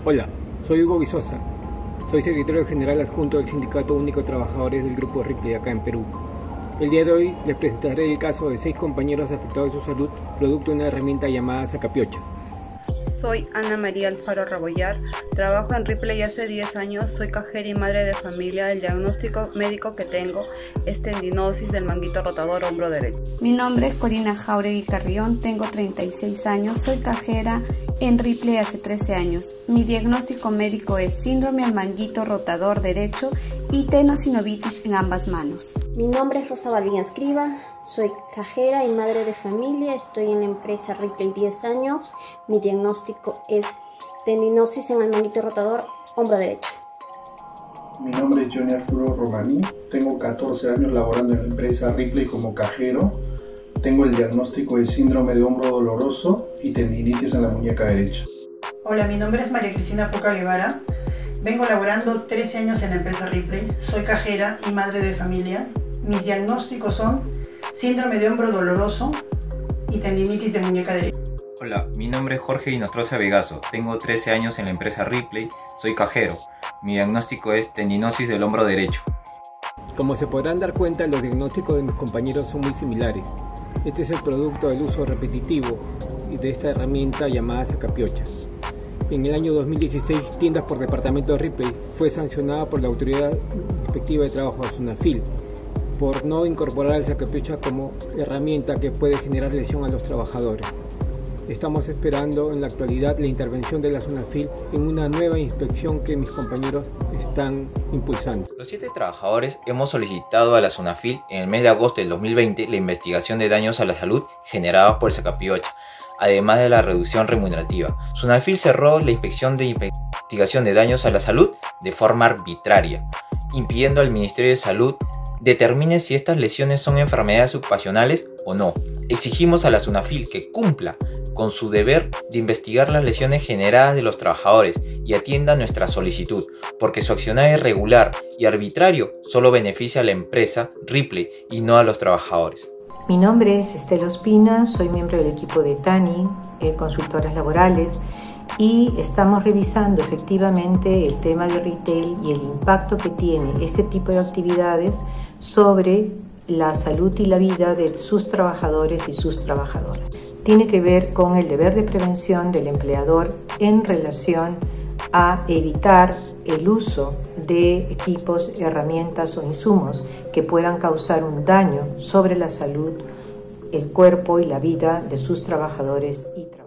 Hola, soy Hugo Vizosa. Soy secretario general adjunto del Sindicato Único de Trabajadores del Grupo Ripley acá en Perú. El día de hoy les presentaré el caso de 6 compañeros afectados de su salud producto de una herramienta llamada sacapiochas. Soy Ana María Alfaro Rebollar, trabajo en Ripley hace 10 años, soy cajera y madre de familia. El diagnóstico médico que tengo es tendinosis del manguito rotador hombro derecho. Mi nombre es Corina Jauregui Carrión, tengo 36 años, soy cajera en Ripley hace 13 años. Mi diagnóstico médico es síndrome al manguito rotador derecho y tenosinovitis en ambas manos. Mi nombre es Rosa Balvin Escriba, soy cajera y madre de familia, estoy en la empresa Ripley 10 años. Mi diagnóstico es tendinosis en el manguito rotador hombro derecho. Mi nombre es Johnny Arturo Romaní, tengo 14 años laborando en la empresa Ripley como cajero. Tengo el diagnóstico de síndrome de hombro doloroso y tendinitis en la muñeca derecha. Hola, mi nombre es María Cristina Poca Guevara. Vengo laborando 13 años en la empresa Ripley. Soy cajera y madre de familia. Mis diagnósticos son síndrome de hombro doloroso y tendinitis de muñeca derecha. Hola, mi nombre es Jorge Inostroza Vegaso. Tengo 13 años en la empresa Ripley. Soy cajero. Mi diagnóstico es tendinosis del hombro derecho. Como se podrán dar cuenta, los diagnósticos de mis compañeros son muy similares. Este es el producto del uso repetitivo de esta herramienta llamada sacapiochas. En el año 2016, Tiendas por Departamento de Ripley fue sancionada por la Autoridad Inspectiva de Trabajo, SUNAFIL, por no incorporar el sacapiocha como herramienta que puede generar lesión a los trabajadores. Estamos esperando en la actualidad la intervención de la SUNAFIL en una nueva inspección que mis compañeros están impulsando. Los 7 trabajadores hemos solicitado a la SUNAFIL en el mes de agosto del 2020 la investigación de daños a la salud generados por el sacapiocha, además de la reducción remunerativa. SUNAFIL cerró la inspección de investigación de daños a la salud de forma arbitraria, impidiendo al Ministerio de Salud determine si estas lesiones son enfermedades ocupacionales o no. Exigimos a la SUNAFIL que cumpla con su deber de investigar las lesiones generadas de los trabajadores y atienda nuestra solicitud, porque su accionar irregular y arbitrario solo beneficia a la empresa Ripley y no a los trabajadores. Mi nombre es Estela Ospina, soy miembro del equipo de TANI, consultoras laborales, y estamos revisando efectivamente el tema de retail y el impacto que tiene este tipo de actividades sobre la salud y la vida de sus trabajadores y sus trabajadoras. Tiene que ver con el deber de prevención del empleador en relación a evitar el uso de equipos, herramientas o insumos que puedan causar un daño sobre la salud, el cuerpo y la vida de sus trabajadores y trabajadoras.